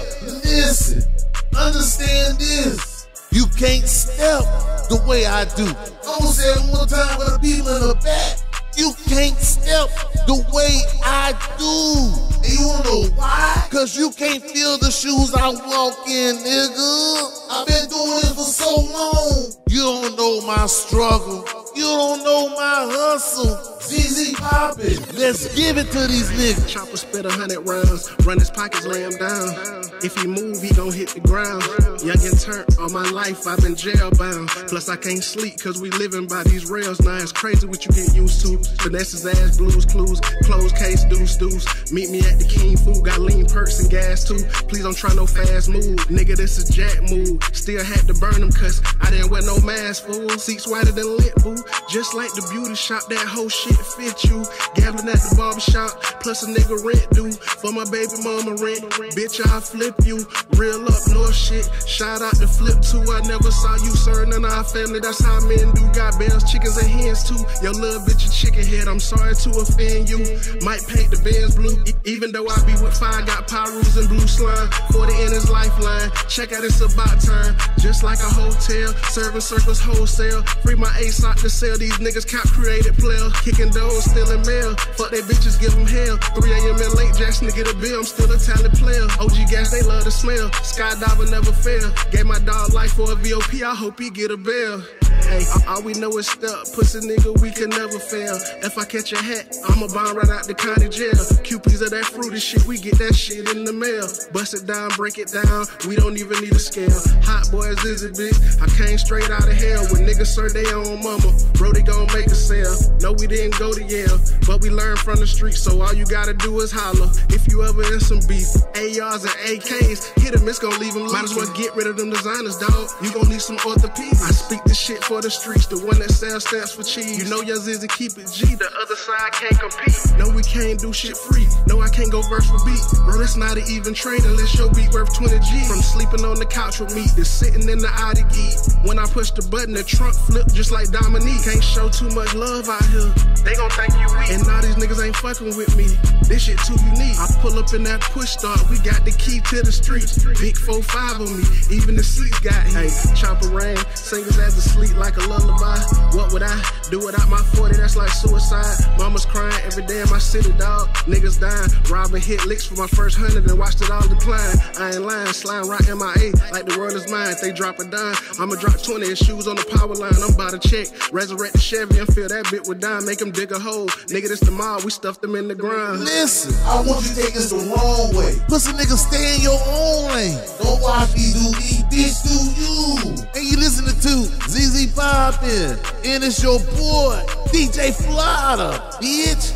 Listen, understand this. You can't step the way I do. I'm gonna say it one more time for the people in the back. You can't step the way I do. And you wanna know why? Cause you can't feel the shoes I walk in, nigga. I've been doing it for so long. You don't know my struggle. You don't know my hustle. Zizzy Poppin, let's give it to these niggas. Chopper spit 100 rounds, run his pockets, lay him down. If he move, he gon' hit the ground. Young and turnt, all my life I've been jailbound. Plus I can't sleep cause we living by these rails now. It's crazy what you get used to. Finesse's ass, blues, clues, closed case, deuce. Meet me at the King Food, got lean perks and gas too. Please don't try no fast move, nigga this is jack move. Still had to burn them cause I didn't wear no mask, fool. Seats whiter than lit, boo. Just like the beauty shop, that whole shit fit you. Gambling at the barbershop, plus a nigga rent due. For my baby mama rent, bitch I'll flip you. Real up north shit, shout out to Flip too. I never saw you sir, none of our family, that's how men do. Got bells, chickens and hens too. Your little bitch a chicken head, I'm sorry to offend you. Might paint the Benz blue, even though I be with fire. Got Pyrus and blue slime, 40 in his lifeline. Check out, it's about time. Just like a hotel, serving circles wholesale. Free my ace out to sell, these niggas cap created player. Kicking doors, stealing mail. Fuck they bitches, give them hell. 3 a.m. in late Jackson to get a bill, I'm still a talent player. OG gas, they love the smell. Skydiver never fail. Gave my dog life for a VOP, I hope he get a bill. Hey, all we know is step, pussy nigga, we can never fail. If I catch a hat, I'ma bomb right out the county jail. QPs of that fruity shit, we get that shit in the mail. Bust it down, break it down, we don't even need a scale. Hot boys is it, bitch, I came straight out of hell. When niggas serve their own mama, bro, they gon' make a sale. No, we didn't go to Yale, but we learned from the street, so all you gotta do is holler. If you ever in some beef, ARs and AKs, hit them, it's gon' leave them. Might as well get rid of them designers, dog. You gon' need some orthopedics. I speak this shit for the streets, the one that sells stamps for cheese. You know your Zizzy keep it G, the other side can't compete. No, we can't do shit free. No, I can't go verse for beat. Bro, that's not an even trade unless your beat worth 20 G. From sleeping on the couch with me to sitting in the Audi geek. When I push the button, the trunk flip just like Dominique. Can't show too much love out here, they gon' think you weak. And now these niggas ain't fucking with me, this shit too unique. I pull up in that push start, we got the key to the streets. Big 4-5 on me, even the seats got heat. Hey, chopper rain, singers as asleep like a lullaby. What would I do without my 40? That's like suicide. Mama's crying every day in my city, dog. Niggas dying. Robbing hit licks for my first 100 and watched it all decline. I ain't lying, slime right MIA like the world is mine. If they drop a dime, I'ma drop 20 and shoes on the power line. I'm about to check, resurrect the Chevy and fill that bit with dime. Make them dig a hole. Nigga, this the mob, we stuffed them in the ground. Listen, I want you to take this the wrong way. Pussy nigga, stay in your own lane. Don't watch me do me, bitch, do you. And you listening to Zizzy Poppin, and it's your boy, DJ Flawda, bitch.